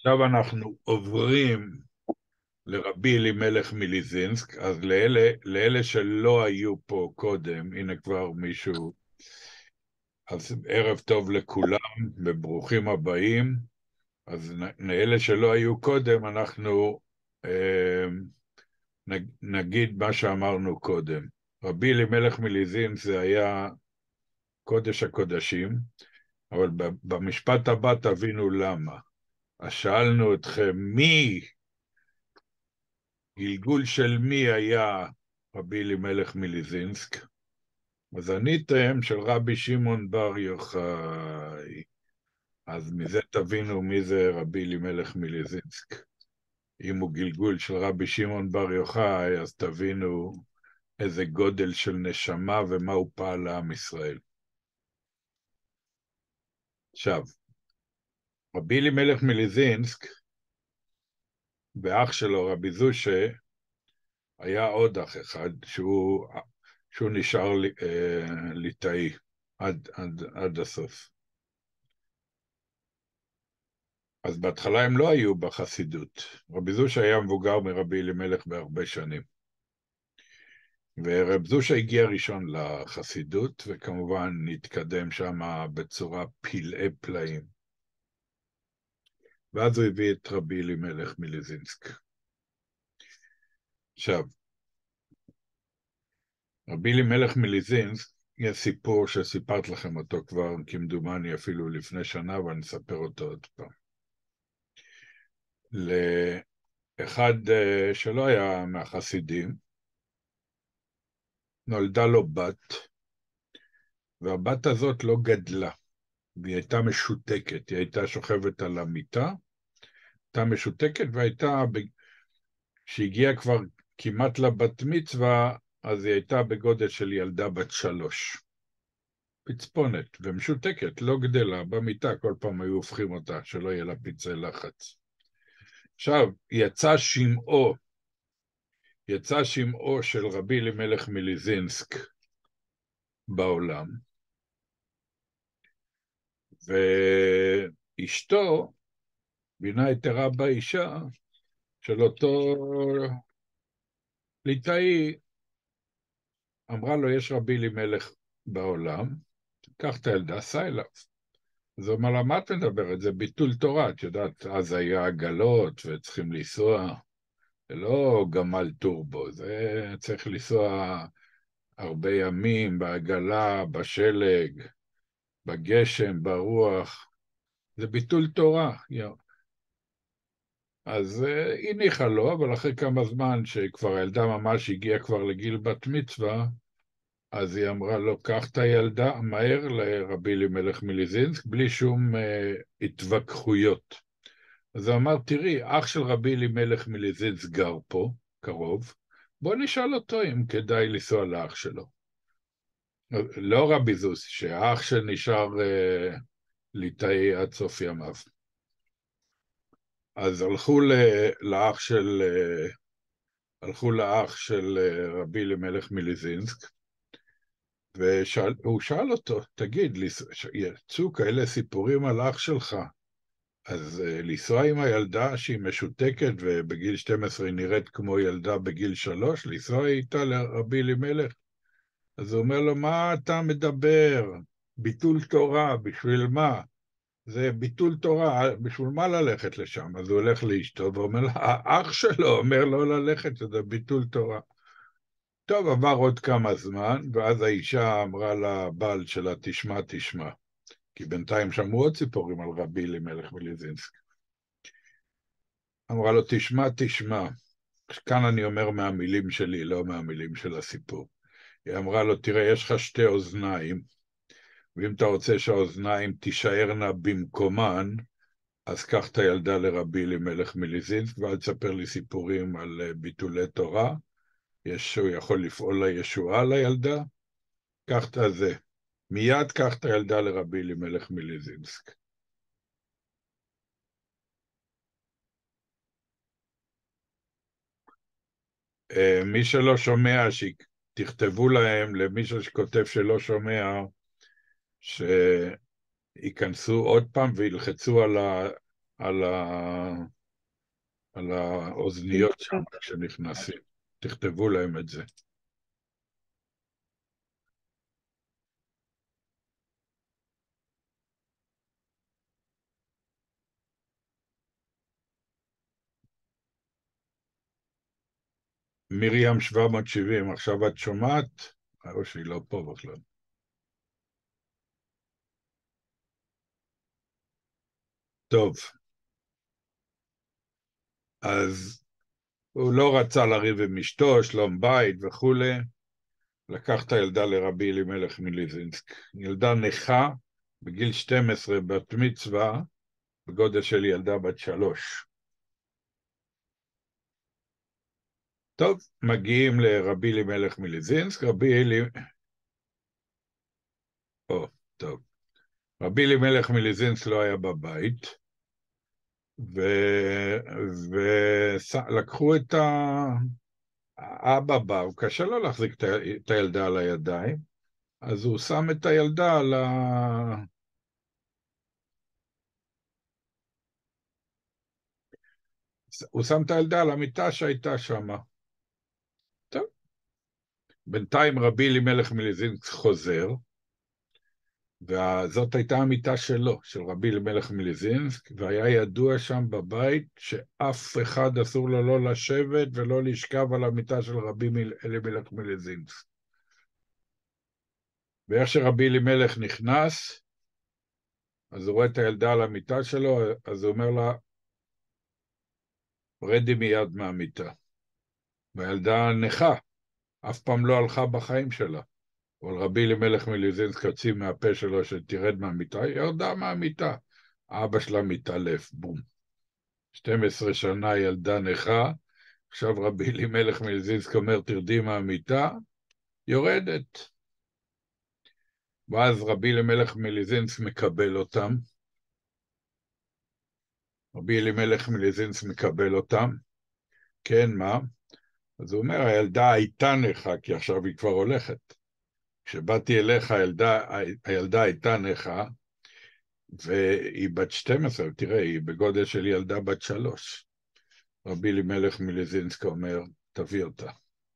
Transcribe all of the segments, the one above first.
עכשיו אנחנו עוברים לרבי אלימלך מליזינסק, אז לאלה שלא היו פה קודם, הנה כבר מישהו, אז ערב טוב לכולם וברוכים הבאים. אז לאלה שלא היו קודם, אנחנו נגיד מה שאמרנו קודם. רבי אלימלך מליזינסק זה היה קודש הקודשים, אבל במשפט הבא תבינו למה. אז שאלנו אתכם מי, גלגול של מי היה רבי אלימלך מליזינסק? אז עניתם של רבי שמעון בר יוחאי. אז מזה תבינו מי זה רבי אלימלך מליזינסק. אם הוא גלגול של רבי שמעון בר יוחאי, אז תבינו איזה גודל של נשמה ומה הוא פעל לעם ישראל. עכשיו, רבי אלימלך מליזינסק ואח שלו רבי זושה, היה עוד אח אחד שהוא נשאר ליטאי עד הסוף. אז בהתחלה הם לא היו בחסידות. רבי זושה היה מבוגר מרבי אלימלך בהרבה שנים. ורב זושה הגיע ראשון לחסידות, וכמובן נתקדם שם בצורה פלאי פלאים. ואז הוא הביא את רבי אלימלך מליזינסק. עכשיו, רבי אלימלך מליזינסק, יש סיפור שסיפרת לכם אותו כבר, כמדומני אפילו לפני שנה, ואני אספר אותו עוד פעם. לאחד שלא היה מהחסידים, נולדה לו בת, והבת הזאת לא גדלה, והיא הייתה משותקת, היא הייתה שוכבת על המיטה, הייתה משותקת, שהגיעה כבר כמעט לבת מצווה, אז היא הייתה בגודל של ילדה בת 3. פצפונת, ומשותקת, לא גדלה, במיטה כל פעם היו הופכים אותה, שלא יהיה לה פצעי לחץ. עכשיו, יצא שמעו של רבי אלימלך מליזינסק בעולם, ואשתו, בינה יתרה באישה, של אותו ליטאי, אמרה לו, יש רבי אלימלך בעולם, קח את הילדה, סע אליו. אז הוא אמר לה, מה את מדברת? זה ביטול תורה, את יודעת, אז היה עגלות וצריכים לנסוע, זה לא גמל טורבו, זה צריך לנסוע הרבה ימים בעגלה, בשלג, בגשם, ברוח, זה ביטול תורה. אז היא ניחה לו, אבל אחרי כמה זמן שכבר הילדה ממש הגיעה כבר לגיל בת מצווה, אז היא אמרה לו, קח את הילדה מהר לרבי אלימלך מליזינסק, בלי שום התווכחויות. אז הוא אמר, תראי, אח של רבי אלימלך מליזינסק גר פה, קרוב, בוא נשאל אותו אם כדאי לנסוע לאח שלו. לא רבי זוס, שהאח שנשאר ליטאי עד סוף ימיו. אז הלכו לאח של רבי אלימלך מליזינסק, והוא שאל אותו, תגיד, יצאו כאלה סיפורים על אח שלך, אז לנסוע עם הילדה שהיא משותקת ובגיל 12 היא נראית כמו ילדה בגיל 3, לנסוע איתה לרבי אלימלך? אז הוא אומר לו, מה אתה מדבר? ביטול תורה, בשביל מה? זה ביטול תורה, בשביל מה ללכת לשם? אז הוא הולך לאשתו ואומר לה, האח שלו אומר לא ללכת, זה ביטול תורה. טוב, עבר עוד כמה זמן, ואז האישה אמרה לבעל שלה, תשמע, כי בינתיים שמעו עוד סיפורים על רבי אלימלך מליזינסק. אמרה לו, תשמע, כאן אני אומר מהמילים שלי, לא מהמילים של הסיפור. היא אמרה לו, תראה, יש לך 2 אוזניים, ואם אתה רוצה שהאוזניים תישארנה במקומן, אז קח את הילדה לרבי אלימלך מליזינסק, ואל תספר לי סיפורים על ביטולי תורה, הוא יכול לפעול לישועה לילדה, קח את זה. מיד קח את הילדה לרבי אלימלך מליזינסק. מי שלא שומע, תכתבו להם, למי שכותב שלא שומע, שייכנסו עוד פעם וילחצו על, על האוזניות שם כשנכנסים. תכתבו להם את זה. מרים 770, עכשיו את שומעת? או שהיא לא פה בכלל. טוב, אז הוא לא רצה לריב עם אשתו, שלום בית וכולי, לקח את הילדה לרבי אלימלך מליזינסק. ילדה נכה, בגיל 12, בת מצווה, בגודל של ילדה בת 3. טוב, מגיעים לרבי אלימלך מליזינסק, טוב. רבי אלימלך מליזינסק לא היה בבית, ולקחו את האבא בא, הוא קשה לו להחזיק את הילדה על הידיים, אז הוא שם את הילדה על הוא שם את הילדה על המיטה שהייתה שם. טוב. בינתיים רבי אלימלך מליזינסק חוזר, וזאת הייתה המיטה שלו, של רבי אלימלך מליזינסק, והיה ידוע שם בבית שאף אחד אסור לו לא לשבת ולא לשכב על המיטה של רבי אלימלך מליזינסק. ואיך שרבי אלימלך נכנס, אז הוא רואה את הילדה על המיטה שלו, אז הוא אומר לה, רדי מיד מהמיטה. והילדה נכה, אף פעם לא הלכה בחיים שלה. אבל רבי אלימלך מליזינסק הוציא מהפה שלו שתרד מהמיטה, היא ירדה מהמיטה. אבא שלה מתעלף, בום. 12 שנה ילדה נכה, עכשיו רבי אלימלך מליזינסק אומר, תרדי מהמיטה, יורדת. ואז רבי אלימלך מליזינסק מקבל אותם. רבי אלימלך מליזינסק מקבל אותם. כן, מה? אז הוא אומר, הילדה הייתה נכה, כי עכשיו היא כבר הולכת. כשבאתי אליך, הילדה הייתה נכה, והיא בת 12, תראה, היא בגודל של ילדה בת 3. רבי אלימלך מליזינסק אומר, תביא אותה.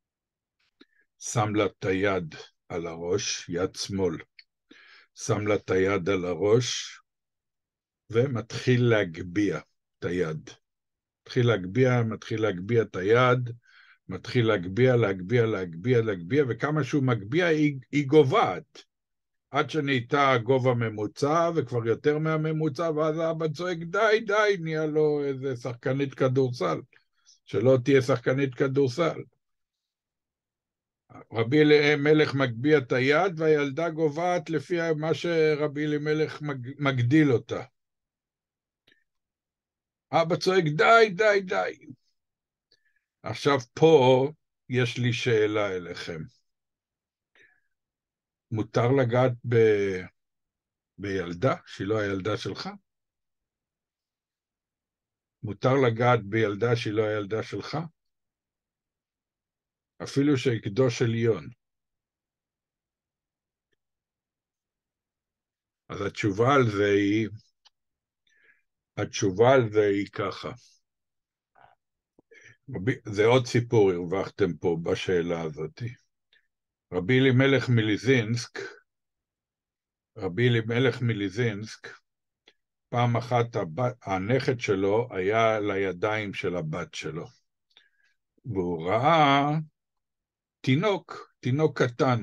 שם לה את היד על הראש, יד שמאל. שם לה את היד על הראש, ומתחיל להגביה את היד. מתחיל להגביה את היד, מתחיל להגביה, וכמה שהוא מגביה היא גובעת. עד שנהייתה גובה ממוצע, וכבר יותר מהממוצע, ואז האבא צועק, די, נהיה לו איזה שחקנית כדורסל, שלא תהיה שחקנית כדורסל. רבי אלימלך מגביה את היד, והילדה גובעת לפי מה שרבי אלימלך מגדיל אותה. אבא צועק, די. עכשיו פה יש לי שאלה אליכם. מותר לגעת בילדה שהיא לא הילדה שלך? מותר לגעת בילדה שהיא לא הילדה שלך? אפילו שיקדוש עליון. אז התשובה על זה היא ככה. זה עוד סיפור הרווחתם פה בשאלה הזאת. רבי אלימלך מליזינסק, פעם אחת הנכד שלו היה לידיים של הבת שלו, והוא ראה תינוק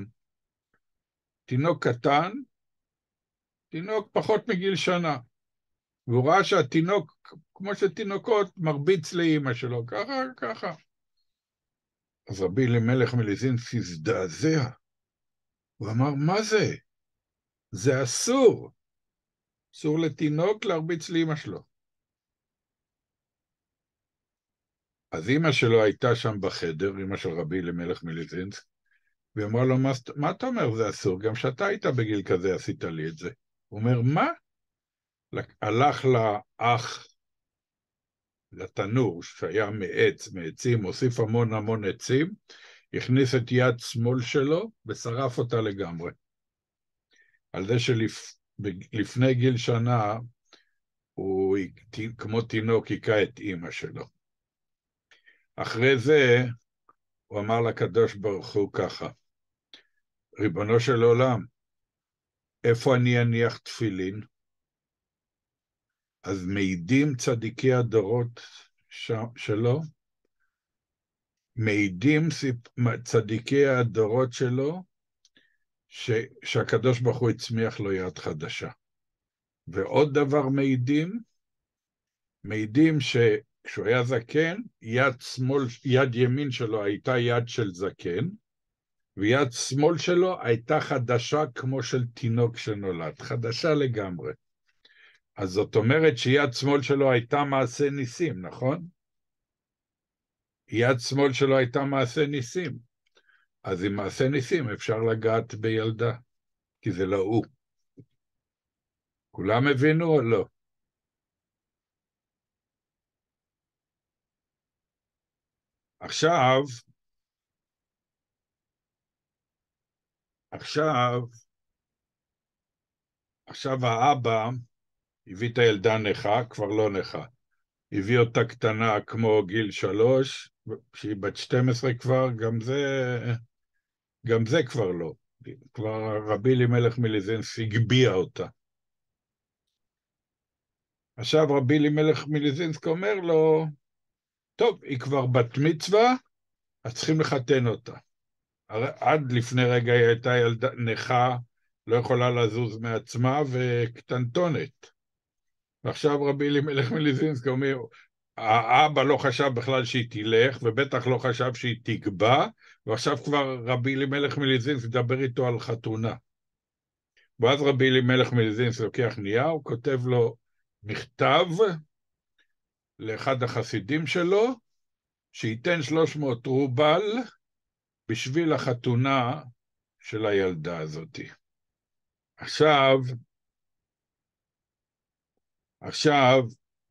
קטן, תינוק פחות מגיל שנה, והוא ראה שהתינוק, כמו שתינוקות, מרביץ לאמא שלו, ככה. אז רבי אלימלך מליזינסק הזדעזע, הוא אמר, מה זה? זה אסור לתינוק להרביץ לאמא שלו. אז אמא שלו הייתה שם בחדר, אמא של רבי אלימלך מליזינסק, והיא אמרה לו, מה אתה אומר זה אסור? גם שאתה היית בגיל כזה עשית לי את זה. הוא אומר, מה? הלך לאח, לתנור שהיה מעצים, הוסיף המון עצים, הכניס את יד שמאל שלו ושרף אותה לגמרי. על זה שלפני גיל שנה, הוא כמו תינוק היכה את אמא שלו. אחרי זה הוא אמר לקדוש ברוך הוא ככה, ריבונו של עולם, איפה אני אניח תפילין? אז מעידים צדיקי הדורות שלו, מעידים צדיקי הדורות שלו, שהקדוש ברוך הוא הצמיח לו יד חדשה. ועוד דבר מעידים שכשהוא היה זקן, יד ימין שלו הייתה יד של זקן, ויד שמאל שלו הייתה חדשה כמו של תינוק שנולד, חדשה לגמרי. אז זאת אומרת שיד שמאל שלו הייתה מעשה ניסים, נכון? יד שמאל שלו הייתה מעשה ניסים. אז עם מעשה ניסים אפשר לגעת בילדה, כי זה לא הוא. כולם הבינו או לא? עכשיו האבא הביא את הילדה נכה, כבר לא נכה. הביא אותה קטנה כמו גיל 3, שהיא בת 12 כבר, גם זה כבר לא. כבר רבי אלימלך מליזינסק הגביה אותה. עכשיו רבי אלימלך מליזינסק אומר לו, טוב, היא כבר בת מצווה, אז צריכים לחתן אותה. עד לפני רגע היא הייתה ילדה נכה, לא יכולה לזוז מעצמה וקטנטונת. ועכשיו רבי אלימלך מליזינסק אומר, האבא לא חשב בכלל שהיא תלך, ובטח לא חשב שהיא תגבע, ועכשיו כבר רבי אלימלך מליזינסק מדבר איתו על חתונה. ואז רבי אלימלך מליזינסק לוקח נייר, הוא כותב לו מכתב לאחד החסידים שלו, שייתן 300 רובל בשביל החתונה של הילדה הזאת. עכשיו,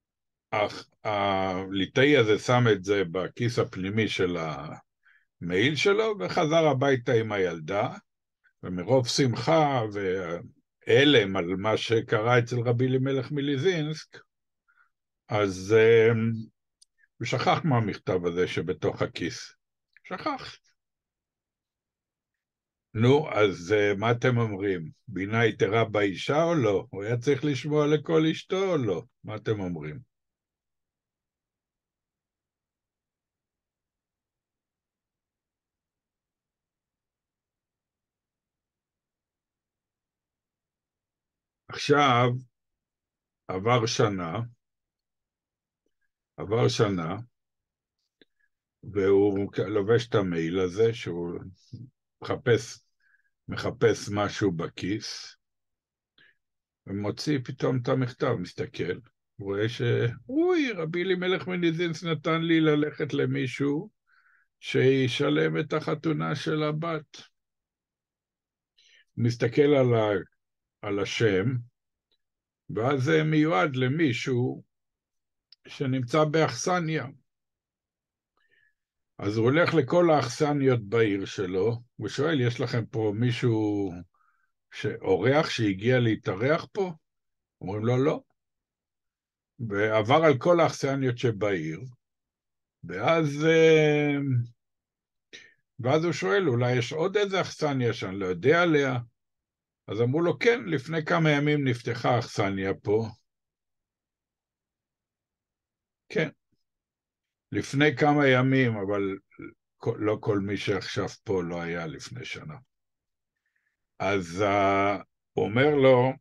הליטאי הזה שם את זה בכיס הפנימי של המעיל שלו, וחזר הביתה עם הילדה, ומרוב שמחה והלם על מה שקרה אצל רבי אלימלך מליזינסק, אז הוא שכח מהמכתב הזה שבתוך הכיס. שכח. נו, אז מה אתם אומרים? בינה יתרה באישה או לא? הוא היה צריך לשמוע לכל אשתו או לא? מה אתם אומרים? עכשיו, עבר שנה, והוא לובש את המעיל הזה, שהוא מחפש משהו בכיס, ומוציא פתאום את המכתב, מסתכל, הוא רואה אוי, רבי אלימלך מליזינסק נתן לי ללכת למישהו שישלם את החתונה של הבת. הוא מסתכל על השם, ואז זה מיועד למישהו שנמצא באכסניה. אז הוא הולך לכל האכסניות בעיר שלו, ושואל, יש לכם פה מישהו אורח שהגיע להתארח פה? אומרים לו, לא. ועבר על כל האכסניות שבעיר, ואז הוא שואל, אולי יש עוד איזה אכסניה שאני לא יודע עליה? אז אמרו לו, כן, לפני כמה ימים נפתחה אכסניה פה. כן, לפני כמה ימים, אבל לא כל מי שעכשיו פה לא היה לפני שנה. אז הוא אומר לו,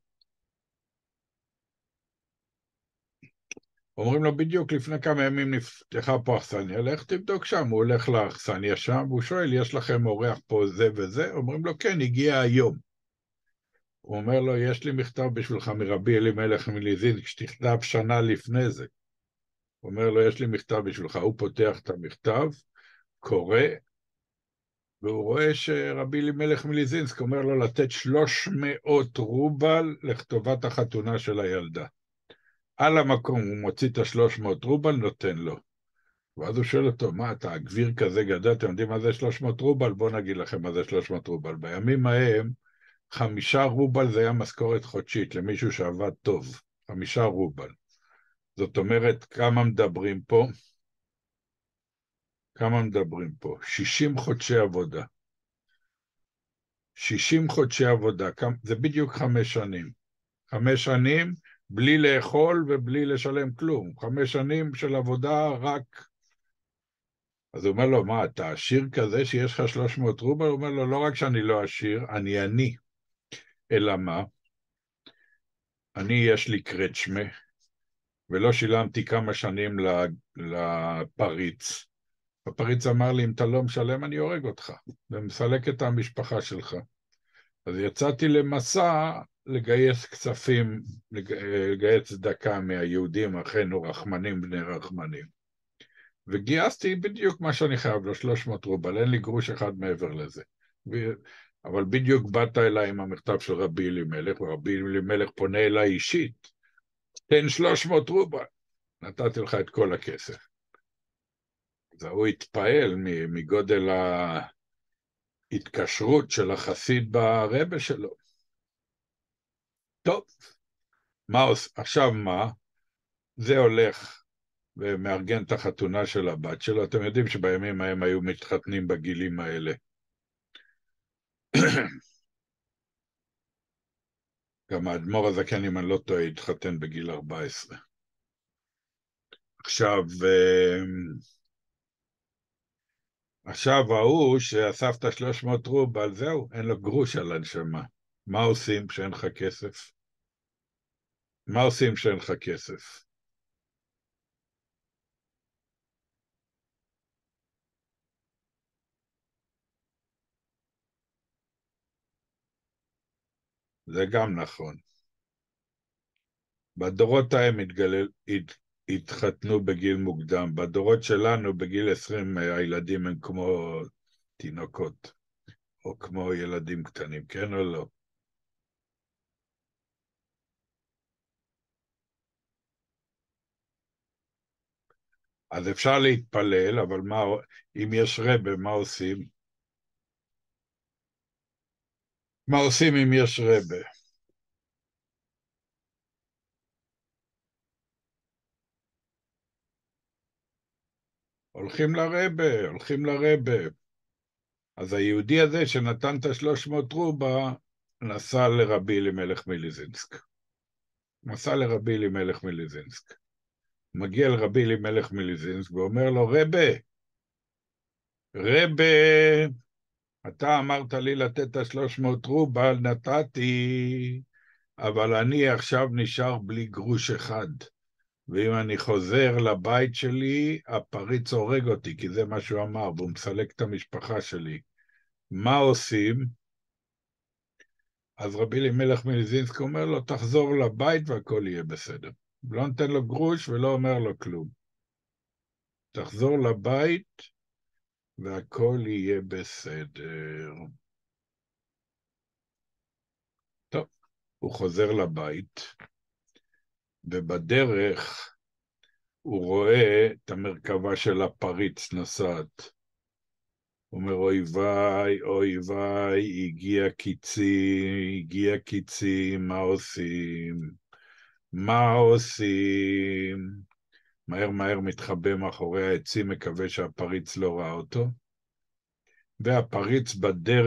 אומרים לו בדיוק לפני כמה ימים נפתחה פה אכסניה, לך תבדוק שם, הוא הולך לאכסניה שם, והוא שואל, יש לכם אורח פה זה וזה? אומרים לו, כן, הגיע היום. הוא אומר לו, יש לי מכתב בשבילך מרבי אלימלך מליזינסק, שתכתב שנה לפני זה. הוא אומר לו, יש לי מכתב בשבילך, הוא פותח את המכתב, קורא, והוא רואה שרבי אלימלך מליזינסק אומר לו לתת 300 רובל לכתובת החתונה של הילדה. על המקום הוא מוציא את 300 רובל, נותן לו. ואז הוא שואל אותו, מה אתה, הגביר כזה גדול, אתם יודעים מה זה 300 רובל? בואו נגיד לכם מה זה 300 רובל. בימים ההם, 5 רובל זה היה משכורת חודשית למישהו שעבד טוב, 5 רובל. זאת אומרת, כמה מדברים פה? כמה מדברים פה? 60 חודשי עבודה. 60 חודשי עבודה, זה בדיוק 5 שנים. 5 שנים בלי לאכול ובלי לשלם כלום. 5 שנים של עבודה רק... אז הוא אומר לו, מה, אתה עשיר כזה שיש לך 300 רובל? הוא אומר לו, לא רק שאני לא עשיר, אני עני. אלא מה? אני, יש לי קרצ'מה, ולא שילמתי כמה שנים לפריץ. הפריץ אמר לי, אם אתה לא משלם, אני הורג אותך, ומסלק את המשפחה שלך. אז יצאתי למסע לגייס כספים, לגייס צדקה מהיהודים, אחינו רחמנים בני רחמנים. וגייסתי בדיוק מה שאני חייב לו, 300 רובל, אין לי גרוש אחד מעבר לזה. אבל בדיוק באת אליי עם המכתב של רבי אלימלך, ורבי אלימלך פונה אליי אישית, תן 300 רובל, נתתי לך את כל הכסף. אז הוא התפעל מגודל ההתקשרות של החסיד ברבא שלו. טוב, עכשיו מה? זה הולך ומארגן את החתונה של הבת שלו. אתם יודעים שבימים ההם היו מתחתנים בגילים האלה. גם האדמו"ר הזקן, אם אני לא טועה, התחתן בגיל 14. עכשיו ההוא שאסף את 300 רובל, זהו, אין לו גרוש על הנשמה. מה עושים כשאין לך כסף? מה עושים כשאין לך כסף? זה גם נכון. בדורות ההם התחתנו בגיל מוקדם. בדורות שלנו, בגיל 20, הילדים הם כמו תינוקות, או כמו ילדים קטנים, כן או לא? אז אפשר להתפלל, אבל אם יש רבה, מה עושים? מה עושים אם יש רבה? הולכים לרבה, הולכים לרבה. אז היהודי הזה שנתן את 300 רובה, נסע לרבי אלימלך מליזינסק. נסע לרבי אלימלך מליזינסק. מגיע לרבי אלימלך מליזינסק ואומר לו, רבה, אתה אמרת לי לתת את 300 רובל, נתתי, אבל אני עכשיו נשאר בלי גרוש אחד. ואם אני חוזר לבית שלי, הפריץ הורג אותי, כי זה מה שהוא אמר, והוא מסלק את המשפחה שלי. מה עושים? אז רבי אלימלך מליזינסק אומר לו, תחזור לבית והכל יהיה בסדר. לא נותן לו גרוש ולא אומר לו כלום. תחזור לבית והכל יהיה בסדר. טוב, הוא חוזר לבית, ובדרך הוא רואה את המרכבה של הפריץ נוסעת. הוא אומר, אוי ויי, הגיע קיצי, מה עושים? מה עושים? מהר מתחבא מאחורי העצים, מקווה שהפריץ לא ראה אותו. והפריץ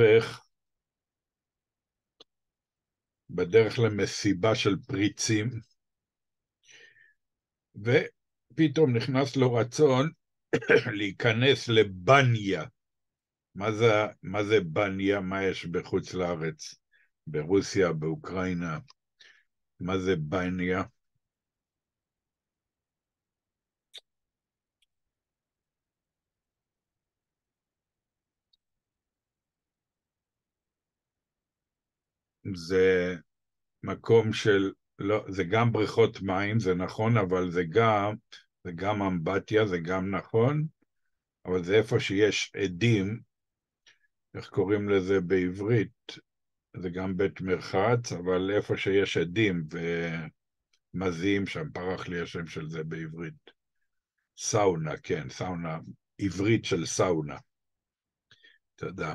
בדרך למסיבה של פריצים, ופתאום נכנס לו רצון להיכנס לבניה. מה זה בניה? מה יש בחוץ לארץ? ברוסיה, באוקראינה. מה זה בניה? זה מקום של, לא, זה גם בריכות מים, זה נכון, אבל זה גם אמבטיה, זה גם נכון, אבל זה איפה שיש עדים, איך קוראים לזה בעברית? זה גם בית מרחץ, אבל איפה שיש עדים ומזיעים שם, פרח לי השם של זה בעברית. סאונה, כן, סאונה, עברית של סאונה. תודה.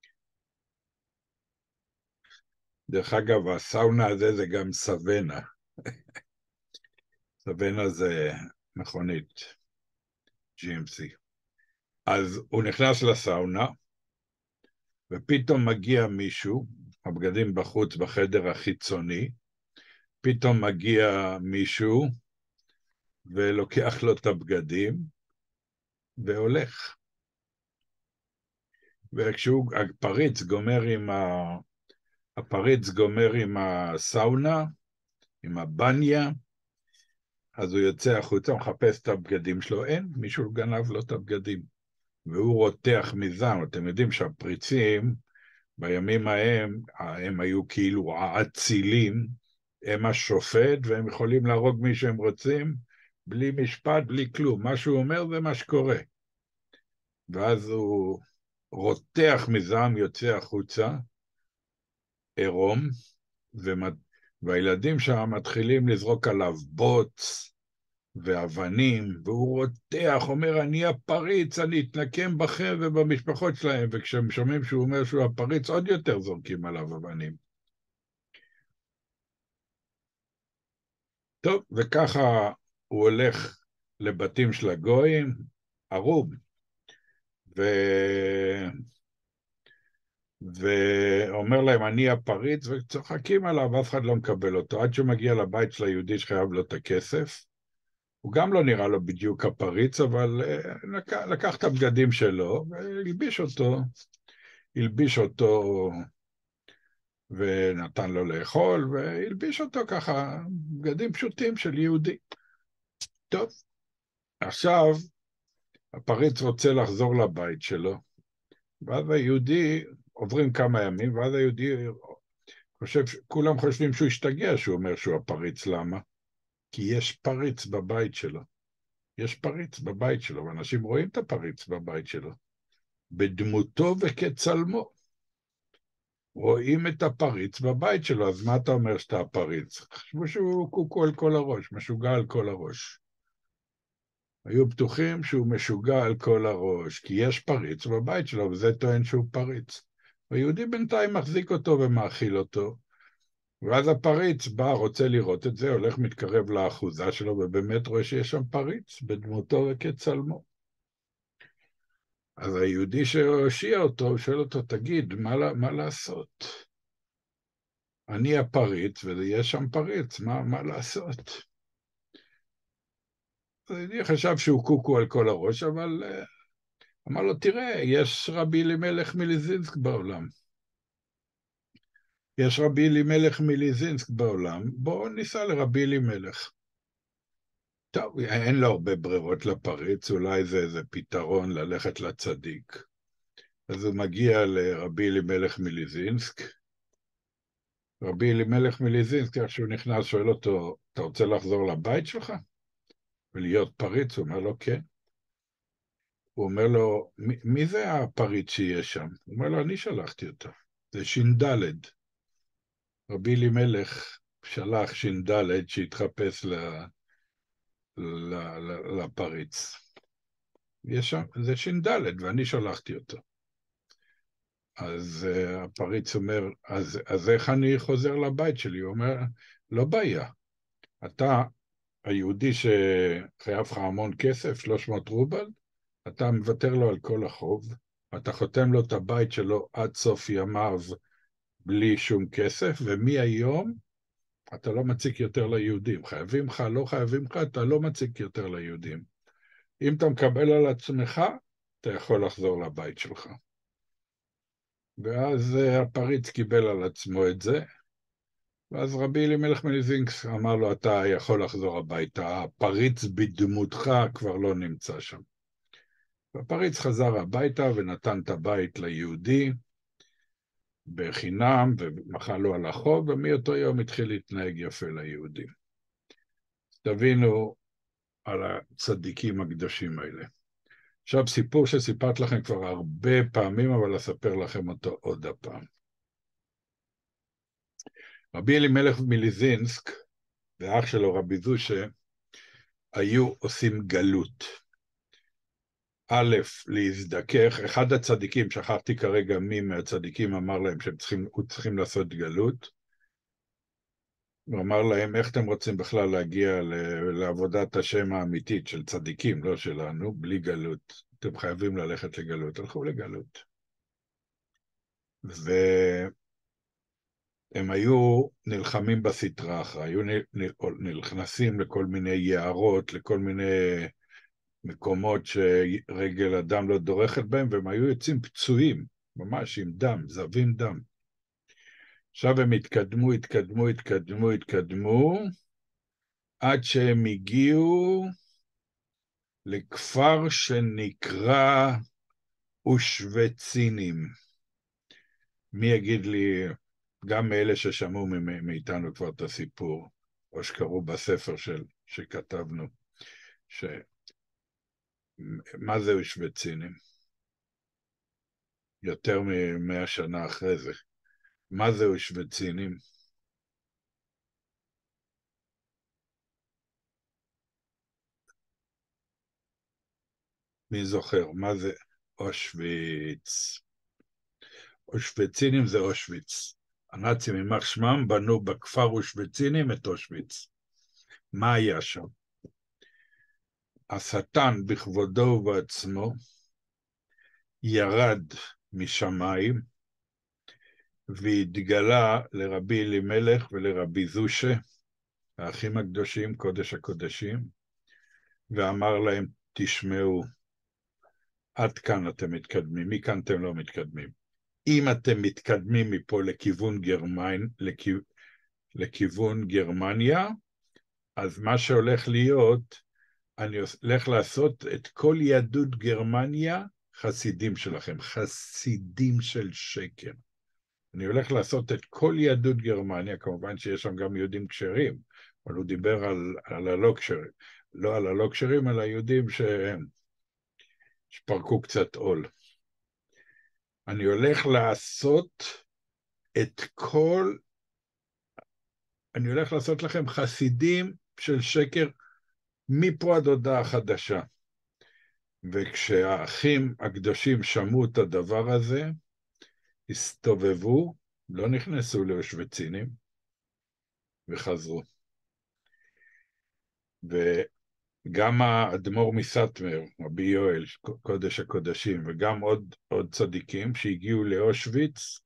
דרך אגב, הסאונה הזה זה גם סוונה. סבנה זה מכונית GMC. אז הוא נכנס לסאונה, ופתאום מגיע מישהו, הבגדים בחוץ בחדר החיצוני, פתאום מגיע מישהו ולוקח לו את הבגדים והולך. וכשהוא, הפריץ גומר עם הסאונה, עם הבניה, אז הוא יוצא החוצה, הוא מחפש את הבגדים שלו, אין, מישהו גנב לו את הבגדים. והוא רותח מזעם. אתם יודעים שהפריצים, בימים ההם, הם היו כאילו האצילים, הם השופט, והם יכולים להרוג מי שהם רוצים, בלי משפט, בלי כלום. מה שהוא אומר זה מה שקורה. ואז הוא רותח מזעם, יוצא החוצה, עירום, והילדים שם מתחילים לזרוק עליו בוץ ואבנים, והוא רותח, אומר, אני הפריץ, אני אתנקם בכם ובמשפחות שלהם, וכשהם שומעים שהוא אומר שהוא הפריץ, עוד יותר זורקים עליו אבנים. טוב, וככה הוא הולך לבתים של הגויים, ערום, ואומר להם, אני הפריץ, וצוחקים עליו, אף אחד לא מקבל אותו, עד שהוא מגיע לבית של היהודי שחייב לו את הכסף. הוא גם לא נראה לו בדיוק הפריץ, אבל לקח את הבגדים שלו, הלביש אותו ונתן לו לאכול, והלביש אותו ככה, בגדים פשוטים של יהודי. טוב, עכשיו הפריץ רוצה לחזור לבית שלו, ואז היהודי, עוברים כמה ימים, ואז היהודי כולם חושבים שהוא השתגע, שהוא אומר שהוא הפריץ. למה? כי יש פריץ בבית שלו. יש פריץ בבית שלו, ואנשים רואים את הפריץ בבית שלו. בדמותו וכצלמו. רואים את הפריץ בבית שלו, אז מה אתה אומר שאתה הפריץ? חשבו שהוא קוקו על כל הראש, משוגע על כל הראש. היו בטוחים שהוא משוגע על כל הראש, כי יש פריץ בבית שלו, וזה טוען שהוא פריץ. היהודי בינתיים מחזיק אותו ומאכיל אותו, ואז הפריץ בא, רוצה לראות את זה, הולך מתקרב לאחוזה שלו, ובאמת רואה שיש שם פריץ, בדמותו וכצלמו. אז היהודי שהושיע אותו, הוא שואל אותו, תגיד, מה לעשות? אני הפריץ, ויש שם פריץ, מה לעשות? אני חשב שהוא קוקו על כל הראש, אבל אמר לו, תראה, יש רבי אלימלך מליזינסק בעולם. יש רבי אלימלך מליזינסק בעולם, בואו ניסע לרבי אלימלך. טוב, אין לו הרבה ברירות לפריץ, אולי זה איזה פתרון ללכת לצדיק. אז הוא מגיע לרבי אלימלך מליזינסק. רבי אלימלך מליזינסק, איך שהוא נכנס, שואל אותו, אתה רוצה לחזור לבית שלך? ולהיות פריץ? הוא אומר לו, כן. הוא אומר לו, מי זה הפריץ שיש שם? הוא אומר לו, אני שלחתי אותו. זה ש"ד. רבי אלימלך שלח ש"ד שהתחפש לפריץ. יש שם, זה ש"ד, ואני שלחתי אותו. אז הפריץ אומר, אז איך אני חוזר לבית שלי? הוא אומר, לא בעיה. אתה, היהודי שחייב לך המון כסף, 300 רובל, אתה מוותר לו על כל החוב, אתה חותם לו את הבית שלו עד סוף ימיו בלי שום כסף, ומהיום אתה לא מציק יותר ליהודים. חייבים לך, לא חייבים לך, אתה לא מציק יותר ליהודים. אם אתה מקבל על עצמך, אתה יכול לחזור לבית שלך. ואז הפריץ קיבל על עצמו את זה, ואז רבי אלימלך מליזינסק אמר לו, אתה יכול לחזור הביתה, הפריץ בדמותך כבר לא נמצא שם. והפריץ חזר הביתה ונתן את הבית ליהודי בחינם, ומחל לו על החוב, ומאותו יום התחיל להתנהג יפה ליהודים. תבינו על הצדיקים הקדושים האלה. עכשיו סיפור שסיפרת לכם כבר הרבה פעמים, אבל אספר לכם אותו עוד הפעם. רבי אלימלך מליזינסק ואח שלו רבי זושה היו עושים גלות. א', להזדכך, אחד הצדיקים, שכחתי כרגע מי מהצדיקים אמר להם שהם צריכים לעשות גלות, הוא אמר להם, איך אתם רוצים בכלל להגיע לעבודת השם האמיתית של צדיקים, לא שלנו, בלי גלות. אתם חייבים ללכת לגלות, הלכו לגלות. והם היו נלחמים בסטרא אחרא, היו נכנסים לכל מיני יערות, לכל מיני מקומות שרגל אדם לא דורכת בהם, והם היו יוצאים פצועים, ממש עם דם, זבים דם. עכשיו הם התקדמו, עד שהם הגיעו לכפר שנקרא אושווצינים. מי יגיד לי, גם מאלה ששמעו מאיתנו כבר את הסיפור, או שקראו בספר שכתבנו, מה זה אושווצינים? יותר מ100 שנה אחרי זה. מה זה אושווצינים? מי זוכר? מה זה אושוויץ? אושוויצינים זה אושוויץ. הנאצים יימח שמם בנו בכפר אושוויצינים את אושוויץ. מה היה שם? השטן בכבודו ובעצמו ירד משמיים והתגלה לרבי אלימלך ולרבי זושה, האחים הקדושים, קודש הקודשים, ואמר להם, תשמעו, עד כאן אתם מתקדמים, מכאן אתם לא מתקדמים. אם אתם מתקדמים מפה לכיוון גרמניה, אז מה שהולך להיות, אני הולך לעשות את כל יהדות גרמניה חסידים שלכם, חסידים של שקר. אני הולך לעשות את כל יהדות גרמניה, כמובן שיש שם גם יהודים כשרים, אבל הוא דיבר על הלא כשרים, לא על הלא כשרים, על היהודים שפרקו קצת עול. אני הולך לעשות אני הולך לעשות לכם חסידים של שקר מפה עד הודעה חדשה. וכשהאחים הקדושים שמעו את הדבר הזה, הסתובבו, לא נכנסו לאושוויצינים, וחזרו. וגם האדמו"ר מסאטמר, רבי יואל, קודש הקודשים, וגם עוד צדיקים שהגיעו לאושוויץ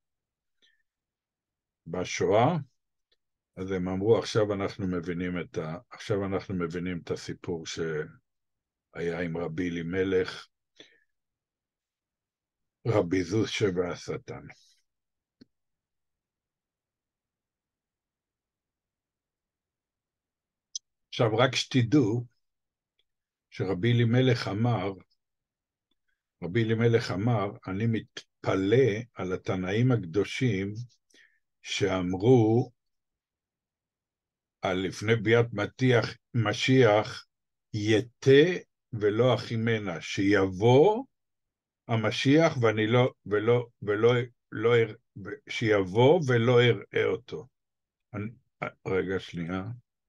בשואה, אז הם אמרו, עכשיו אנחנו מבינים את הסיפור שהיה עם רבי אלימלך, רבי זושה והשטן. עכשיו, רק שתדעו שרבי אלימלך אמר, אני מתפלא על התנאים הקדושים שאמרו על לפני ביאת משיח, יתה ולא אחימנה, שיבוא המשיח ואני שיבוא ולא אראה אותו. רגע, שנייה.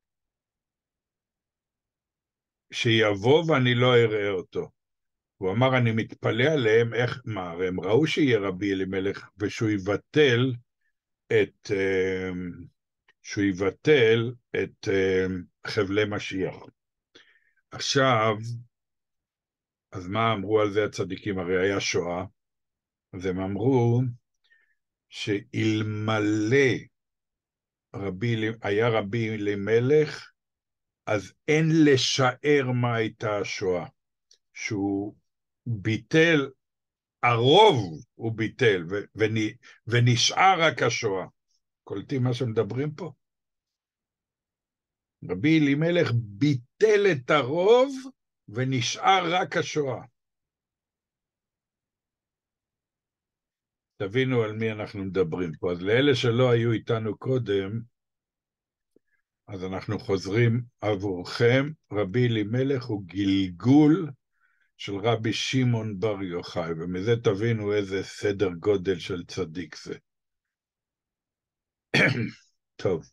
שיבוא ואני לא אראה אותו. הוא אמר, אני מתפלא עליהם, הרי הם ראו שיהיה רבי אלימלך, ושהוא יבטל את חבלי משיח. עכשיו, אז מה אמרו על זה הצדיקים? הרי היה שואה. אז הם אמרו שאלמלא היה רבי אלימלך, אז אין לשער מה הייתה השואה. שהוא ביטל, הרוב הוא ביטל, ונשאר רק השואה. קולטים מה שמדברים פה? רבי אלימלך ביטל את הרוב, ונשאר רק השואה. תבינו על מי אנחנו מדברים פה. אז לאלה שלא היו איתנו קודם, אז אנחנו חוזרים עבורכם, רבי אלימלך הוא גלגול של רבי שמעון בר יוחאי, ומזה תבינו איזה סדר גודל של צדיק זה. טוב.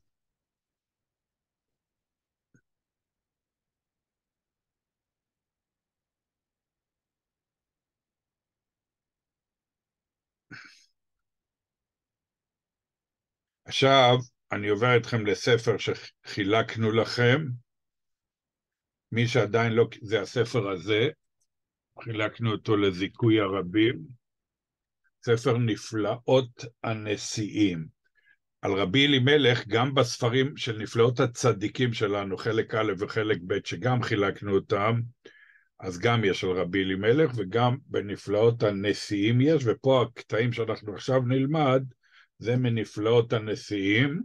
עכשיו, אני עובר אתכם לספר שחילקנו לכם. מי שעדיין לא, זה הספר הזה, חילקנו אותו לזיכוי הרבים. ספר נפלאות הנשיאים. על רבי אלימלך, גם בספרים של נפלאות הצדיקים שלנו, חלק א' וחלק ב', שגם חילקנו אותם, אז גם יש על רבי אלימלך, וגם בנפלאות הנשיאים יש, ופה הקטעים שאנחנו עכשיו נלמד, זה מנפלאות הנשיאים,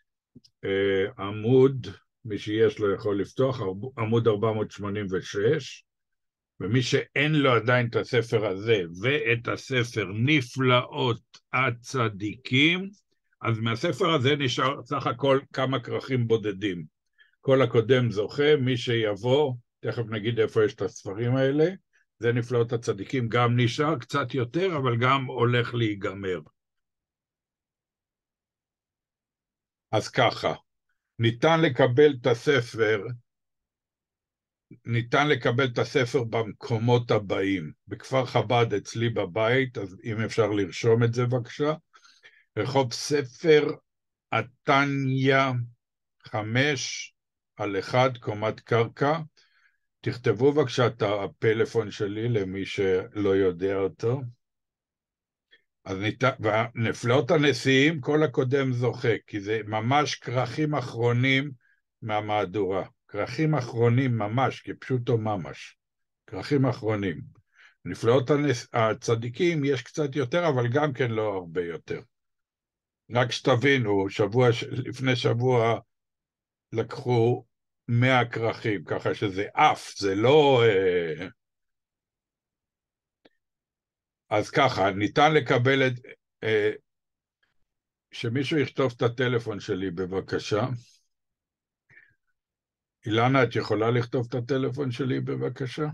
עמוד, מי שיש לו יכול לפתוח, עמוד 486, ומי שאין לו עדיין את הספר הזה, ואת הספר נפלאות הצדיקים, אז מהספר הזה נשאר סך הכל כמה כרכים בודדים. כל הקודם זוכה, מי שיבוא, תכף נגיד איפה יש את הספרים האלה, זה נפלאות הצדיקים, גם נשאר קצת יותר, אבל גם הולך להיגמר. אז ככה, ניתן לקבל את הספר במקומות הבאים. בכפר חב"ד אצלי בבית, אז אם אפשר לרשום את זה בבקשה, רחוב ספר עתניה 5/1, קומת קרקע. תכתבו בבקשה את הפלאפון שלי למי שלא יודע אותו. אז ונפלאות הנשיאים, כל הקודם זוכה, כי זה ממש כרכים אחרונים מהמהדורה. כרכים אחרונים ממש, כפשוטו ממש. כרכים אחרונים. נפלאות הצדיקים יש קצת יותר, אבל גם כן לא הרבה יותר. רק שתבינו, לפני שבוע לקחו 100 כרכים, ככה שזה אף, זה לא... אז ככה, ניתן לקבל את... שמישהו יכתוב את הטלפון שלי בבקשה. אילנה, את יכולה לכתוב את הטלפון שלי בבקשה?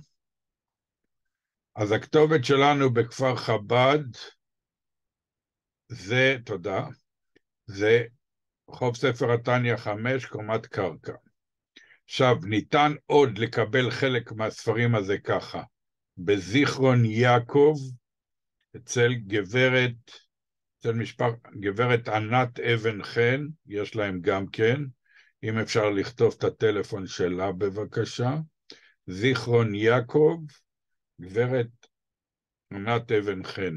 אז הכתובת שלנו בכפר חב"ד, זה, תודה, זה רחוב ספר עתניה 5, קומת קרקע. עכשיו, ניתן עוד לקבל חלק מהספרים הזה ככה, בזיכרון יעקב, אצל גברת ענת אבן חן, יש להם גם כן, אם אפשר לכתוב את הטלפון שלה בבקשה, זיכרון יעקב, גברת ענת אבן חן.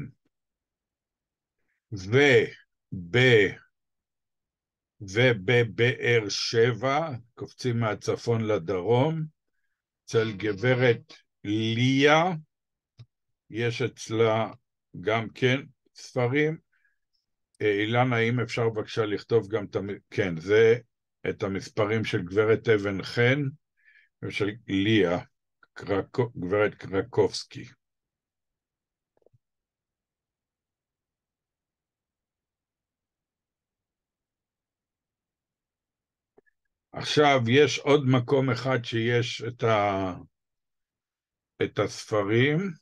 ובבאר שבע, קופצים מהצפון לדרום, אצל גברת ליה, יש אצלה גם כן ספרים. אילנה, אם אפשר בבקשה לכתוב גם כן, זה את המספרים של גברת אבן חן ושל ליה, גברת קרקובסקי. עכשיו, יש עוד מקום אחד שיש את הספרים,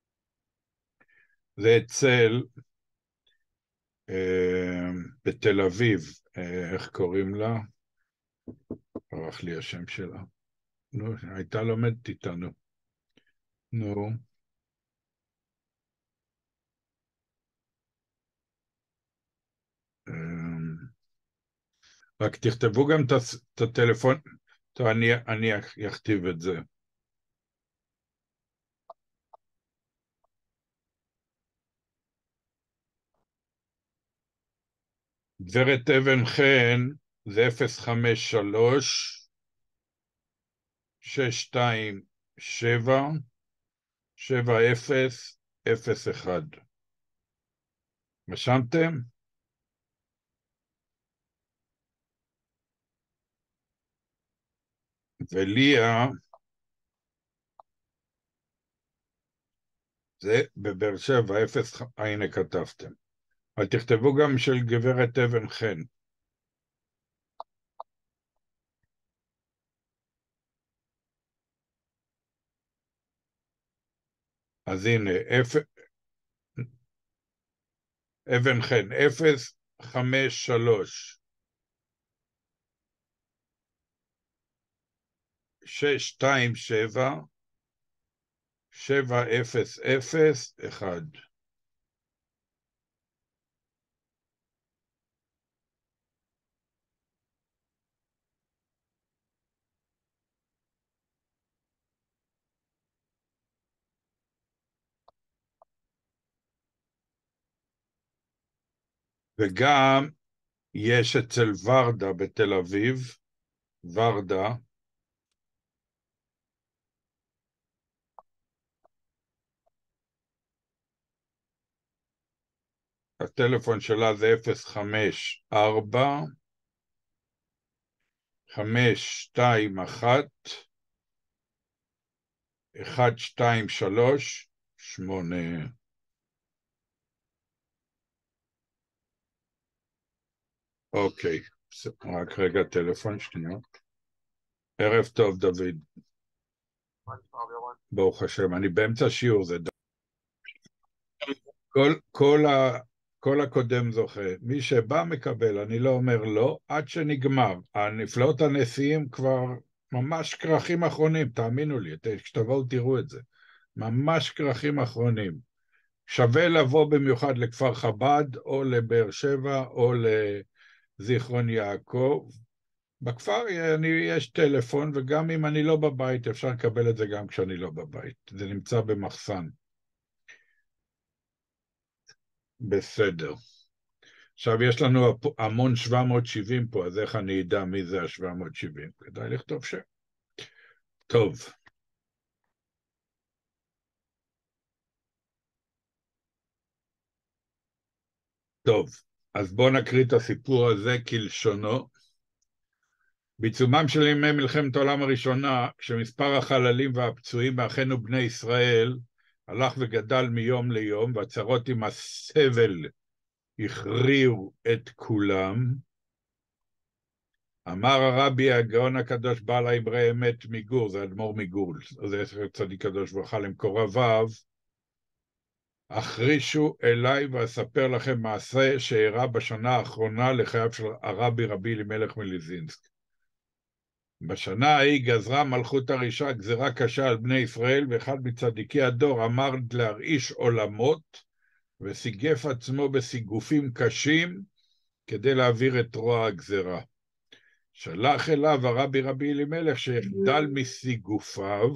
זה אצל, בתל אביב, איך קוראים לה? ברח לי השם שלה. נו, הייתה לומדת איתנו. נו. רק תכתבו גם את הטלפון, טוב, אני אכתיב את זה. גברת אבן חן זה 053 627 7001. רשמתם? וליה זה בבאר שבע, הנה כתבתם. אבל תכתבו גם של גברת אבן חן. אז הנה, אבן חן, 053 627 7001. וגם יש אצל ורדה בתל אביב, ורדה, הטלפון שלה זה 054 521 1238. אוקיי, רק רגע, טלפון שנייה. ערב טוב, דוד. ברוך השם, אני באמצע שיעור, זה כל הקודם זוכה. מי שבא מקבל, אני לא אומר לא, עד שנגמר. הנפלאות הנשיאים כבר ממש כרכים אחרונים, תאמינו לי, כשתבואו תראו את זה. ממש כרכים אחרונים. שווה לבוא במיוחד לכפר חב"ד, או לבאר שבע, או לזיכרון יעקב. בכפר יש טלפון, וגם אם אני לא בבית, אפשר לקבל את זה גם כשאני לא בבית. זה נמצא במחסן. בסדר. עכשיו יש לנו המון 770 פה, אז איך אני אדע מי זה ה-770? כדאי לכתוב שם. טוב. טוב, אז בואו נקריא את הסיפור הזה כלשונו. בעיצומם של ימי מלחמת העולם הראשונה, כשמספר החללים והפצועים מאחינו בני ישראל הלך וגדל מיום ליום, והצרות עם הסבל הכריעו את כולם, אמר הרבי הגאון הקדוש בעל האמרי אמת מגור, זה אדמו"ר מגור, זה צדיק קדוש ברכה למקורביו, החרישו אליי ואספר לכם מעשה שאירע בשנה האחרונה לחייו של הרבי רבי אלימלך מליזינסק. בשנה ההיא גזרה מלכות הרישה גזרה קשה על בני ישראל, ואחד מצדיקי הדור אמר להרעיש עולמות, וסיגף עצמו בסיגופים קשים כדי להעביר את רוע הגזרה. שלח אליו הרבי רבי אלימלך שיחדל מסיגופיו,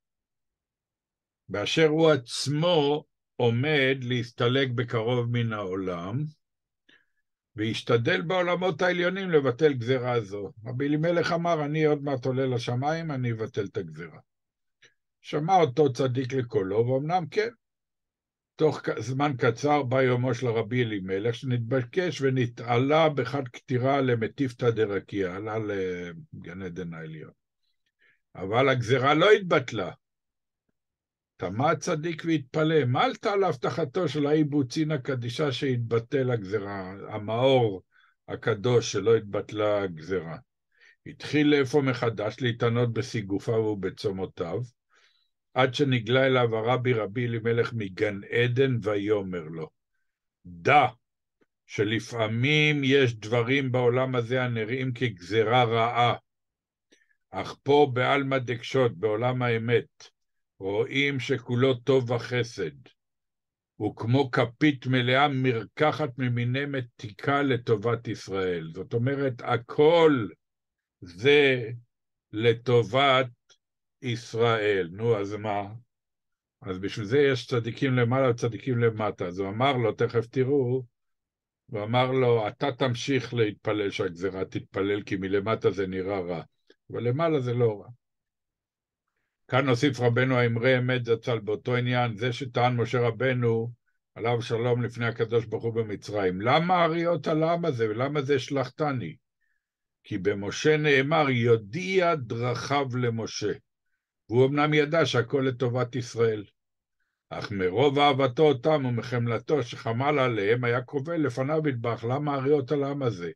באשר הוא עצמו עומד להסתלק בקרוב מן העולם, וישתדל בעולמות העליונים לבטל גזרה זו. רבי אלימלך אמר, אני עוד מעט עולה לשמיים, אני אבטל את הגזרה. שמע אותו צדיק לקולו, ואומנם כן. תוך זמן קצר בא יומו של רבי אלימלך, שנתבקש ונתעלה בחד כתירה למטיפתא דרקיע, עלה לגן עדן העליון. אבל הגזרה לא התבטלה. תמה הצדיק והתפלא, מה עלתה להבטחתו של האיבוצין קדישה שהתבטל הגזרה, המאור הקדוש שלא התבטלה הגזרה. התחיל לאיפה מחדש להתענות בסיגופיו ובצומותיו, עד שנגלה אליו הרבי רבי אלימלך מגן עדן ויאמר לו, דע שלפעמים יש דברים בעולם הזה הנראים כגזרה רעה, אך פה בעלמא דקשות, בעולם האמת, רואים שכולו טוב וחסד, וכמו כפית מלאה מרקחת ממיני מתיקה לטובת ישראל. זאת אומרת, הכל זה לטובת ישראל. נו, אז מה? אז בשביל זה יש צדיקים למעלה וצדיקים למטה. אז הוא אמר לו, תכף תראו, הוא אמר לו, אתה תמשיך להתפלל שהגזרה תתפלל, כי מלמטה זה נראה רע, אבל למעלה זה לא רע. כאן נוסיף רבנו האמרי אמת זצ"ל באותו עניין, זה שטען משה רבנו, עליו שלום לפני הקדוש ברוך הוא במצרים. למה הריעות על העם הזה, ולמה זה שלחתני? כי במשה נאמר, יודיע דרכיו למשה. והוא אמנם ידע שהכל לטובת ישראל. אך מרוב אהבתו אותם ומחמלתו שחמל עליהם, היה קרובל לפניו ידבח. למה הריעות על העם הזה?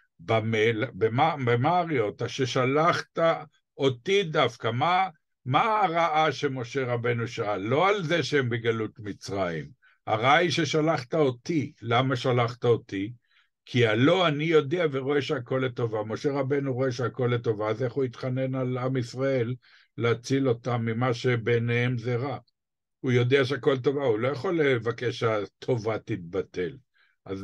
במה הריעות? ששלחת אותי דווקא, מה הרעה שמשה רבנו שאל? לא על זה שהם בגלות מצרים. הרעה היא ששלחת אותי. למה שלחת אותי? כי הלא אני יודע ורואה שהכל לטובה. משה רבנו רואה שהכל לטובה, אז איך הוא יתחנן על עם ישראל להציל אותם ממה שביניהם זה רע? הוא יודע שהכל טובה, הוא לא יכול לבקש שהטובה תתבטל. אז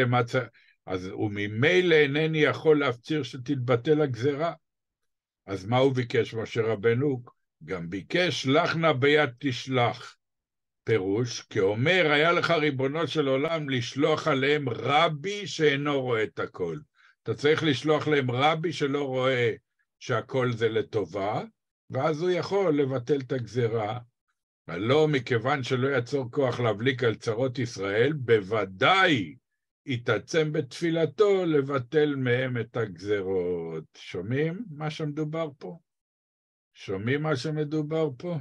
ממילא אינני יכול להפציר שתתבטל הגזרה. אז מה הוא ביקש משה רבנו? גם ביקש, לך נא ביד תשלח. פירוש, כי אומר, היה לך ריבונו של עולם לשלוח עליהם רבי שאינו רואה את הכל. אתה צריך לשלוח להם רבי שלא רואה שהכל זה לטובה, ואז הוא יכול לבטל את הגזרה. לא, מכיוון שלא יצור כוח להבליק על צרות ישראל, בוודאי יתעצם בתפילתו לבטל מהם את הגזרות. שומעים מה שמדובר פה? שומעים מה שמדובר פה?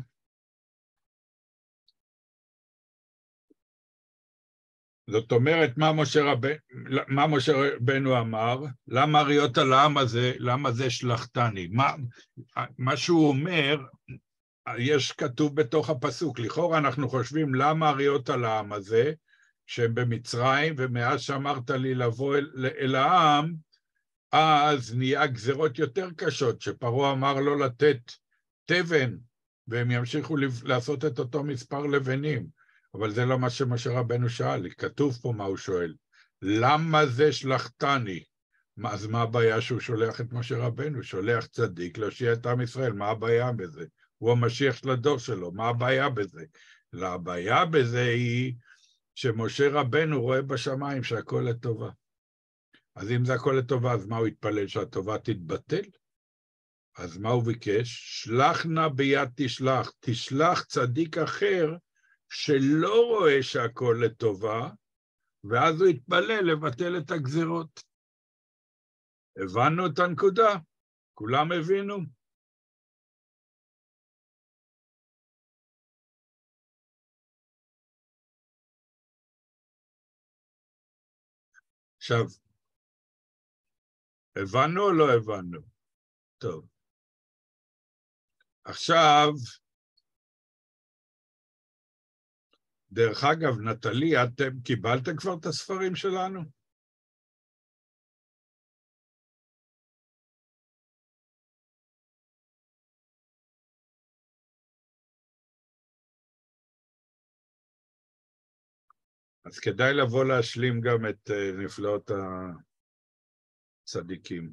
זאת אומרת, מה משה רבנו אמר? למה הריעות על העם הזה, למה זה שלחתני? מה שהוא אומר, יש כתוב בתוך הפסוק, לכאורה אנחנו חושבים למה הריעות על העם הזה, שהם במצרים, ומאז שאמרת לי לבוא אל העם, אז נהיה גזרות יותר קשות, שפרעה אמר לא לתת תבן, והם ימשיכו לעשות את אותו מספר לבנים. אבל זה לא מה שמשה רבנו שאל, כתוב פה מה הוא שואל. למה זה שלחתני? אז מה הבעיה שהוא שולח את משה רבנו? שולח צדיק להושיע את עם ישראל, מה הבעיה בזה? הוא המשיח של הדור שלו, מה הבעיה בזה? הבעיה בזה היא שמשה רבנו רואה בשמיים שהכל לטובה. אז אם זה הכל לטובה, אז מה הוא התפלל? שהטובה תתבטל? אז מה הוא ביקש? שלח נא ביד תשלח, תשלח צדיק אחר שלא רואה שהכל לטובה, ואז הוא יתפלל לבטל את הגזירות. הבנו את הנקודה? כולם הבינו? עכשיו, הבנו או לא הבנו? טוב. עכשיו, דרך אגב, נטלי, אתם קיבלתם כבר את הספרים שלנו? אז כדאי לבוא להשלים גם את נפלאות הצדיקים.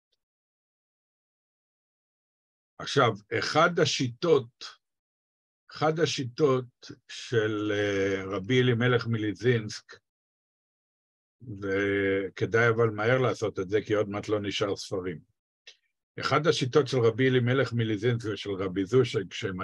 עכשיו, אחד השיטות של רבי אלימלך מליזינסק, וכדאי אבל מהר לעשות את זה, כי עוד מעט לא נשאר ספרים. אחד השיטות של רבי אלימלך מליזינסק ושל רבי זושה, כשהם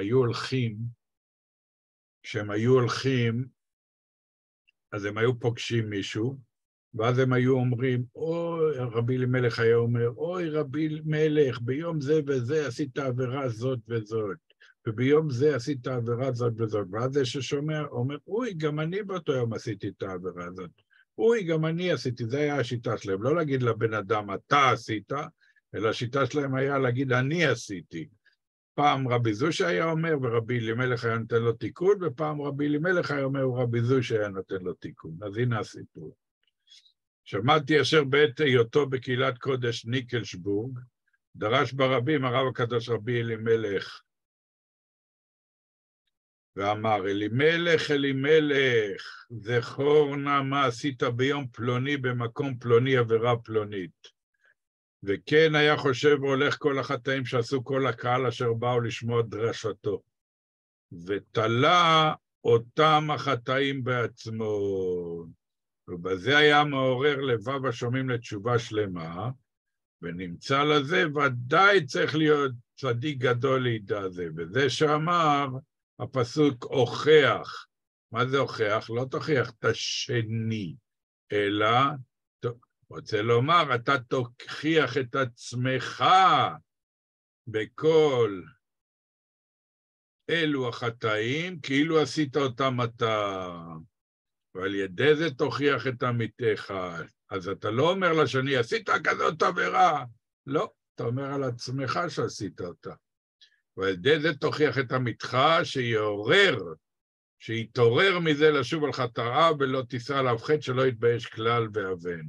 היו הולכים, אז הם היו פוגשים מישהו, ואז הם היו אומרים, אוי, רבי אלימלך היה אומר, אוי רבי אלימלך, ביום זה וזה עשית עבירה זאת וזאת, וביום זה עשית עבירה זאת וזאת, ואז זה ששומע אומר, אוי, גם אני באותו יום עשיתי את העבירה הזאת, אוי, גם אני עשיתי, זה היה השיטה שלהם, לא להגיד לבן אדם, אתה עשית, אלא השיטה שלהם היה להגיד, אני עשיתי. פעם רבי זושה היה אומר, ורבי אלימלך היה נותן לו תיקון, ופעם רבי אלימלך היה אומר, ורבי זושה היה נותן לו תיקון. אז הנה הסיפור. שמעתי אשר בעת היותו בקהילת קודש ניקלשבורג, דרש ברבים הרב הקדוש רבי אלימלך, ואמר, אלימלך, אלימלך, זכור נא מה עשית ביום פלוני במקום פלוני עבירה פלונית. וכן היה חושב והולך כל החטאים שעשו כל הקהל אשר באו לשמוע דרשתו. ותלה אותם החטאים בעצמו. ובזה היה מעורר לבב השומעים לתשובה שלמה, ונמצא לזה ודאי צריך להיות צדיק גדול לידע זה. וזה שאמר הפסוק הוכח. מה זה הוכח? לא תוכיח את השני, אלא רוצה לומר, אתה תוכיח את עצמך בכל אלו החטאים, כאילו עשית אותם אתה, ועל ידי זה תוכיח את עמיתך. אז אתה לא אומר לשני, עשית כזאת עבירה. לא, אתה אומר על עצמך שעשית אותה. ועל ידי זה תוכיח את עמיתך שיתעורר מזה לשוב על חטאיו ולא תישא עליו חטא שלא יתבייש כלל ואבן.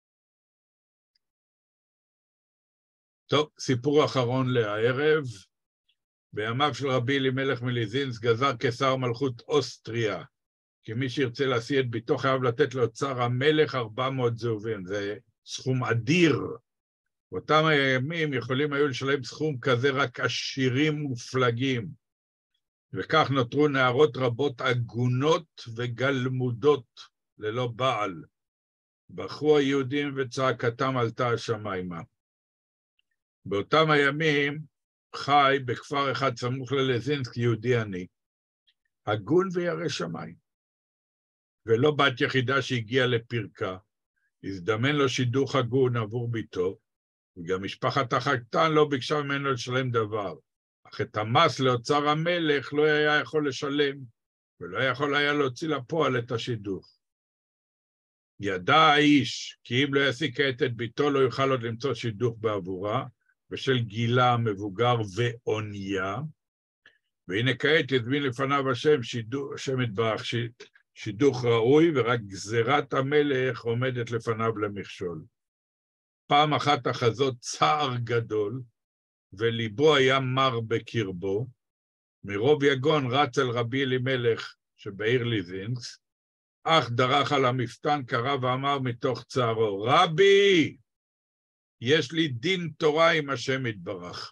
טוב, סיפור אחרון לערב. בימיו של רבי אלימלך מליזינסק גזר קיסר מלכות אוסטריה, כי מי שירצה להשיא את ביתו חייב לתת לאוצר המלך 400 זהובים, זה סכום אדיר. באותם הימים יכולים היו לשלם סכום כזה רק עשירים מופלגים. וכך נותרו נערות רבות עגונות וגלמודות ללא בעל. בכו היהודים וצעקתם עלתה השמיימה. באותם הימים חי בכפר אחד סמוך ללזינסק יהודי עני, הגון וירא שמיים, ולא בת יחידה שהגיעה לפרקה, הזדמן לו שידוך הגון עבור ביתו, וגם משפחת החתן לא ביקשה ממנו לשלם דבר, אך את המס לאוצר המלך לא היה יכול לשלם, ולא יכול היה להוציא לפועל את השידוך. ידע האיש כי אם לא ישיג כעת את ביתו לא יוכל עוד למצוא שידוך בעבורה, בשל גילה המבוגר ועוניה, והנה כעת הזמין לפניו השם יתברך שידוך ראוי, ורק גזירת המלך עומדת לפניו למכשול. פעם אחת אחזות צער גדול, וליבו היה מר בקרבו, מרוב יגון רץ אל רבי אלימלך שבעיר ליזינס, אך דרך על המפתן, קרא ואמר מתוך צערו, רבי, יש לי דין תורה עם השם יתברך.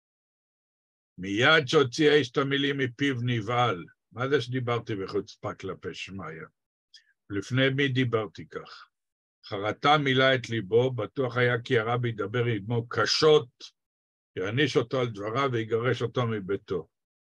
מיד שהוציא האיש את המילים מפיו נבהל. מה זה שדיברתי בחוצפה כלפי שמיא? לפני מי דיברתי כך? חרטה מילא את ליבו, בטוח היה כי הרבי ידבר עמו קשות, יעניש אותו על דבריו ויגרש אותו מביתו.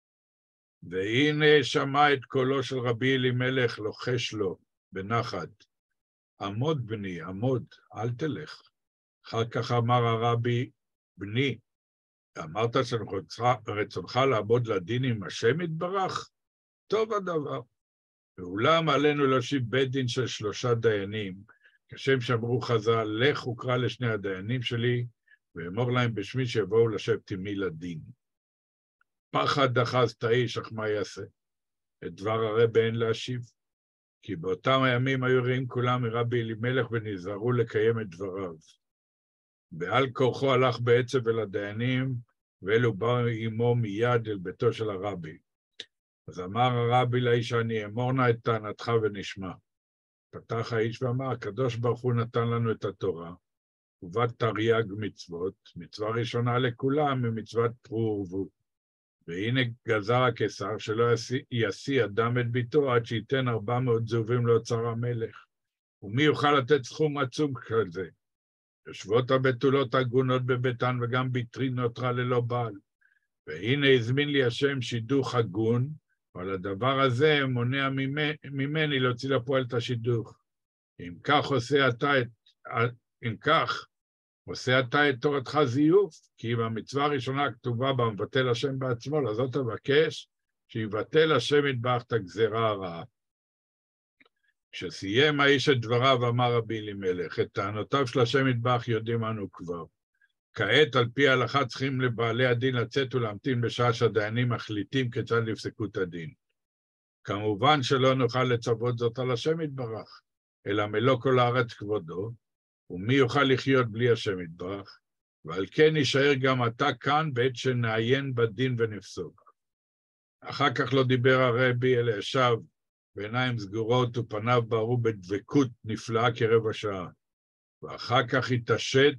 והנה שמע את קולו של רבי אלימלך לוחש לו בנחת, עמוד בני, עמוד, אל תלך. אחר כך אמר הרבי, בני, אמרת שרצונך לעבוד לדין עם השם יתברך? טוב הדבר. ואולם עלינו להושיב בית דין של 3 דיינים, כשם שאמרו חז"ל, לך וקרא לשני הדיינים שלי, ואמור להם בשמי שיבואו לשבת עמי לדין. פחד אחז את האיש, אך מה יעשה? את דבר הרבי אין להשיב, כי באותם הימים היו רעים כולם מרבי אלימלך ונזהרו לקיים את דבריו. בעל כורחו הלך בעצב אל הדיינים, ואלו באו עמו מיד אל ביתו של הרבי. אז אמר הרבי לאיש, אני אמור נא את טענתך ונשמע. פתח האיש ואמר, הקדוש ברוך הוא נתן לנו את התורה, ובה תרי"ג מצוות, מצווה ראשונה לכולם ממצוות פרו ורבו. והנה גזר הקיסר שלא ישיא אדם את ביתו עד שייתן 400 זהובים לאוצר המלך. ומי יוכל לתת סכום עצום כזה? יושבות הבתולות הגונות בביתן וגם ביתרי נותרה ללא בעל. והנה הזמין לי השם שידוך הגון, אבל הדבר הזה מונע ממני להוציא לפועל את השידוך. אם כך עושה אתה את תורתך זיוף, כי אם המצווה הראשונה הכתובה בה מבטל השם בעצמו, לזאת תבקש שיבטל השם יתברך את הגזירה הרעה. כשסיים האיש את דבריו אמר רבי אלימלך, את טענותיו של השם יתברך יודעים אנו כבר. כעת על פי ההלכה צריכים לבעלי הדין לצאת ולהמתין בשעה שהדיינים מחליטים כיצד לפסקו את הדין. כמובן שלא נוכל לצוות זאת על השם יתברך, אלא מלוא כל הארץ כבודו, ומי יוכל לחיות בלי השם יתברך, ועל כן יישאר גם אתה כאן בעת שנעיין בדין ונפסוק. אחר כך לא דיבר הרבי אלא ישב בעיניים סגורות ופניו בערו בדבקות נפלאה כרבע שעה, ואחר כך התעשת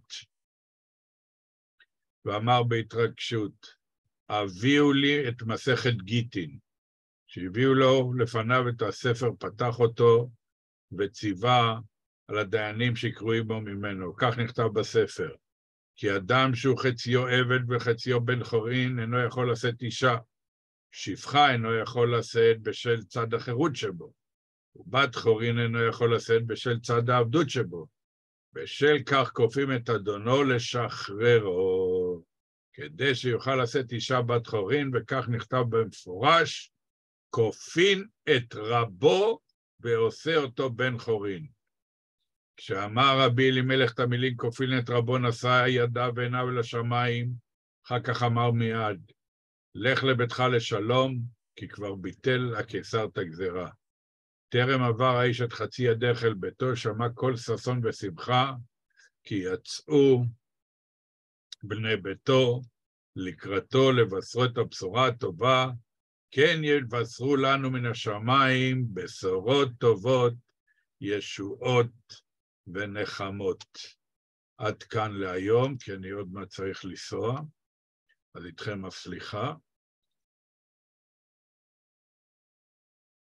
ואמר בהתרגשות, הביאו לי את מסכת גיטין. שהביאו לו לפניו את הספר, פתח אותו וציווה על הדיינים שקרואים בו ממנו. כך נכתב בספר, כי אדם שהוא חציו עבד וחציו בן חורין אינו יכול לשאת אישה, שפחה אינו יכול לשאת בשל צד החירות שבו, ובת חורין אינו יכול לשאת בשל צד העבדות שבו. בשל כך כופים את אדונו לשחררו, כדי שיוכל לשאת אישה בת חורין, וכך נכתב במפורש, כופין את רבו ועושה אותו בן חורין. כשאמר רבי אלימלך את המילים כופין את רבו, נשא ידיו ועיניו אל השמיים, אחר כך אמר מיד, לך לביתך לשלום, כי כבר ביטל הקיסר את הגזירה. טרם עבר האיש את חצי הדרך אל ביתו, שמע קול ששון ושמחה, כי יצאו בני ביתו לקראתו לבשרו את הבשורה הטובה, כן יבשרו לנו מן השמיים בשורות טובות, ישועות ונחמות. עד כאן להיום, כי אני עוד מעט צריך לנסוע, אז איתכם הסליחה.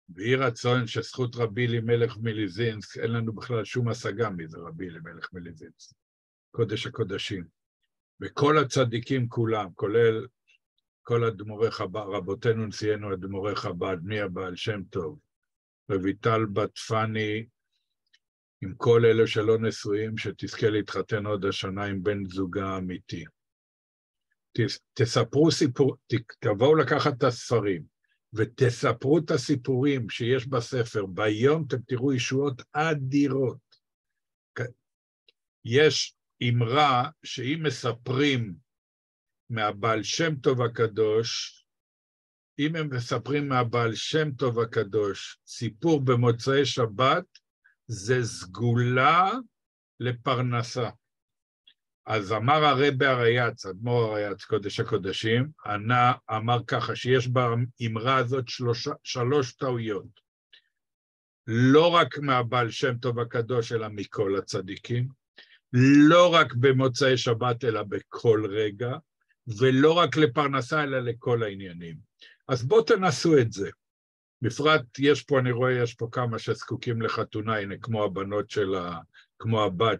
ויהי רצון שזכות רבי אלימלך מליזינסק, אין לנו בכלל שום השגה מי זה רבי אלימלך מליזינסק, קודש הקודשים. וכל הצדיקים כולם, כולל כל אדמו"רי חב"ד, רבותינו נשיאנו אדמו"רי חב"ד, מי הבעל שם טוב, רויטל בת פני, עם כל אלו שלא נשואים, שתזכה להתחתן עוד השנה עם בן זוגה האמיתי. תספרו סיפור, תבואו לקחת את הספרים, ותספרו את הסיפורים שיש בספר, ביום אתם תראו ישועות אדירות. יש אמרה שאם מספרים מהבעל שם טוב הקדוש, אם הם מספרים מהבעל שם טוב הקדוש, סיפור במוצאי שבת, זה סגולה לפרנסה. אז אמר הרבי הרייץ, אדמו"ר הרייץ, קודש הקודשים, אמר ככה, שיש באמרה הזאת שלוש טעויות. לא רק מהבעל שם טוב הקדוש, אלא מכל הצדיקים, לא רק במוצאי שבת, אלא בכל רגע, ולא רק לפרנסה, אלא לכל העניינים. אז בואו תנסו את זה. בפרט, יש פה, אני רואה, יש פה כמה שזקוקים לחתונה, הנה, כמו הבנות כמו הבת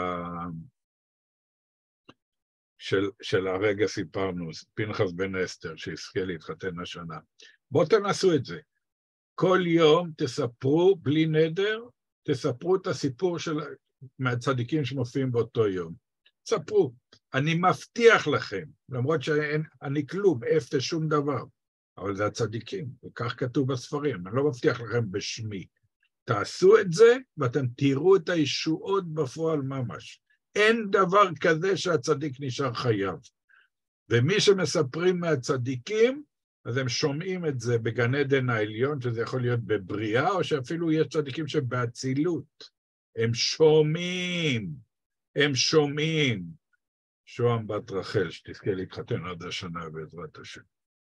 של הרגע סיפרנו, פנחס בן אסתר, שיזכה להתחתן השנה. בואו תנסו את זה. כל יום תספרו, בלי נדר, תספרו את הסיפור מהצדיקים שמופיעים באותו יום. תספרו. אני מבטיח לכם, למרות שאני כלום, אפס שום דבר, אבל זה הצדיקים, וכך כתוב בספרים, אני לא מבטיח לכם בשמי. תעשו את זה, ואתם תראו את הישועות בפועל ממש. אין דבר כזה שהצדיק נשאר חייב. ומי שמספרים מהצדיקים, אז הם שומעים את זה בגן עדן העליון, שזה יכול להיות בבריאה, או שאפילו יש צדיקים שבאצילות. הם שומעים. שוהם בת רחל, שתזכה להתחתן עד השנה בעזרת השם.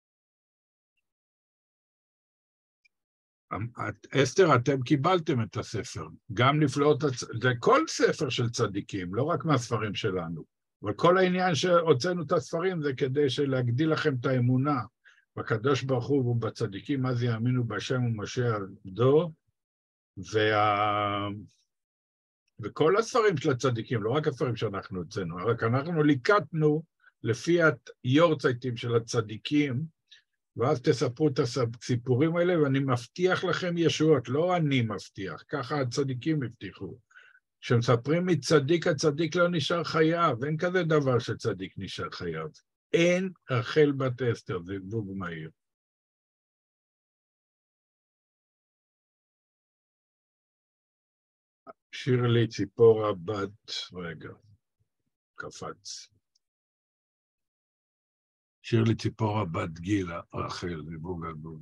אסתר, אתם קיבלתם את הספר, גם נפלאות, זה כל ספר של צדיקים, לא רק מהספרים שלנו, אבל כל העניין שהוצאנו את הספרים זה כדי להגדיל לכם את האמונה, בקדוש ברוך הוא ובצדיקים, אז יאמינו בשם ומשה עבדו, וכל הספרים של הצדיקים, לא רק הספרים שאנחנו הוצאנו, רק אנחנו ליקטנו לפי היורצייטים של הצדיקים, ואז תספרו את הסיפורים האלה, ואני מבטיח לכם ישועות, לא אני מבטיח, ככה הצדיקים הבטיחו. כשמספרים מצדיק, הצדיק לא נשאר חייב, אין כזה דבר שצדיק נשאר חייב. אין רחל בת אסתר, זה זוג מהיר. שירלי ציפורה בת, רגע, קפץ. שירלי ציפורה בת גילה, רחל, דיבוג הגוד.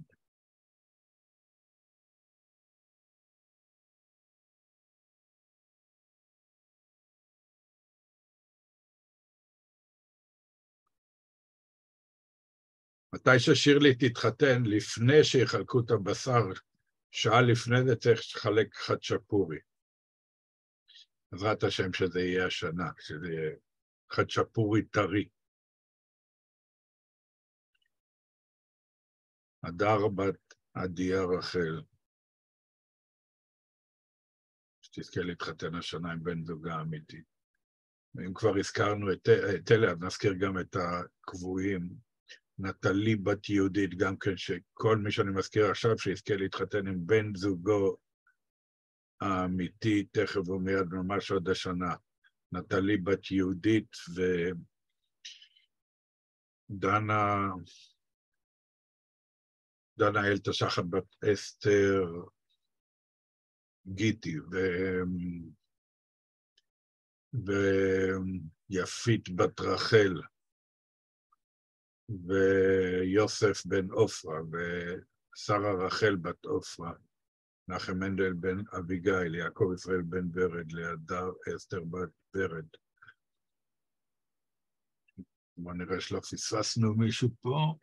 מתי ששירלי תתחתן, לפני שיחלקו את הבשר, שעה לפני זה צריך לחלק חצ'פורי. בעזרת השם שזה יהיה השנה, שזה יהיה חצ'פורי טרי. הדר בת עדיה רחל, שתזכה להתחתן השנה עם בן זוגה האמיתי. ואם כבר הזכרנו את אלה, אז נזכיר גם את הקבועים, נטלי בת יהודית, גם כן שכל מי שאני מזכיר עכשיו, שיזכה להתחתן עם בן זוגו האמיתי, תכף ומיד ממש עוד השנה. נטלי בת יהודית ודנה אלתה שחת בת אסתר גיטי, ויפית בת רחל, ויוסף בן עופרה, ושרה רחל בת עופרה, נחם מנדל בן אביגיל, יעקב ישראל בן ורד, להדר אסתר בת ורד. בוא נראה שלא פספסנו מישהו פה.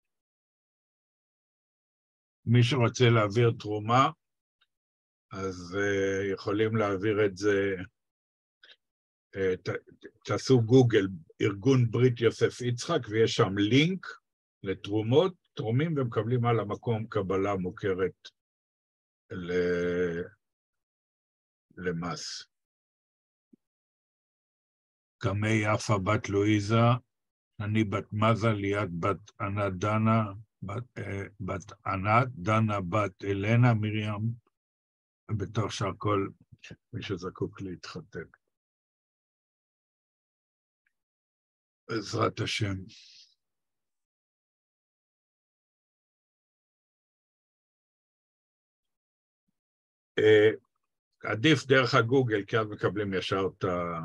מי שרוצה להעביר תרומה, אז יכולים להעביר את זה, תעשו גוגל, ארגון ברית יוסף יצחק, ויש שם לינק לתרומות, תרומים ומקבלים על המקום קבלה מוכרת למס. קמי יפה בת לואיזה, אני בת מזה ליד בת ענת דנה, בת ענת, דנה בת אלנה, מרים, בתוך שאר כל מי שזקוק להתחתן. בעזרת השם. עדיף דרך הגוגל, כי אז מקבלים ישר את ה...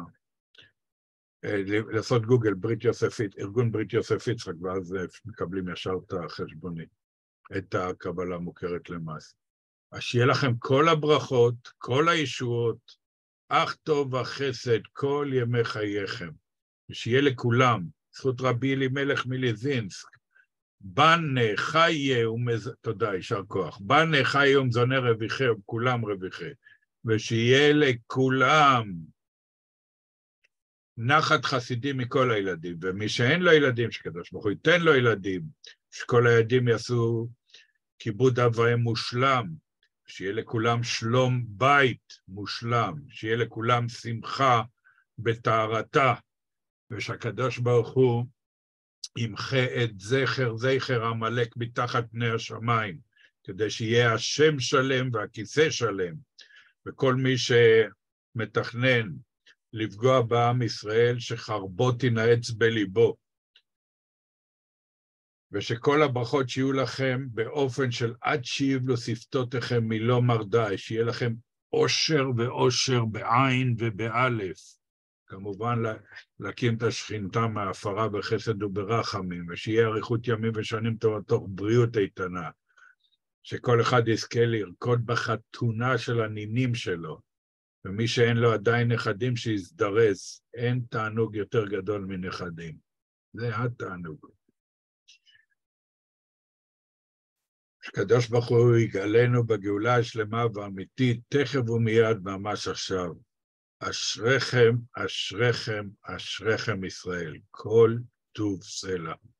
לעשות גוגל, ברית יוספית, ארגון ברית יוסף יצחק, ואז מקבלים ישר את החשבונית, את הקבלה המוכרת למס. אז שיהיה לכם כל הברכות, כל הישועות, אך טוב וחסד, כל ימי חייכם. ושיהיה לכולם, זכות רבי אלימלך מליזינסק, בנה, חיה, תודה, יישר כוח, בנה, חיה ומזוני רוויחי, וכולם רוויחי, ושיהיה לכולם נחת חסידים מכל הילדים, ומי שאין לו ילדים, שקדוש ברוך הוא ייתן לו ילדים, שכל הילדים יעשו כיבוד אב ואם מושלם, שיהיה לכולם שלום בית מושלם, שיהיה לכולם שמחה בטהרתה, ושהקדוש ברוך הוא ימחה את זכר עמלק מתחת פני השמיים, כדי שיהיה השם שלם והכיסא שלם, וכל מי שמתכנן לפגוע בעם ישראל, שחרבו תנעץ בליבו, ושכל הברכות שיהיו לכם באופן של עד שיב לו שפתותיכם מלא מרדאי, שיהיה לכם אושר ואושר בעין ובאלף, כמובן להקים את השכינתה מההפרה בחסד וברחמים, ושיהיה אריכות ימים ושנים תוך בריאות איתנה, שכל אחד יזכה לרקוד בחתונה של הנינים שלו, ומי שאין לו עדיין נכדים שיזדרז, אין תענוג יותר גדול מנכדים. זה התענוג. שקדוש ברוך הוא יגאלנו בגאולה השלמה והאמיתית, תכף ומיד ממש עכשיו. אשריכם, אשריכם, אשריכם ישראל, כל טוב סלע.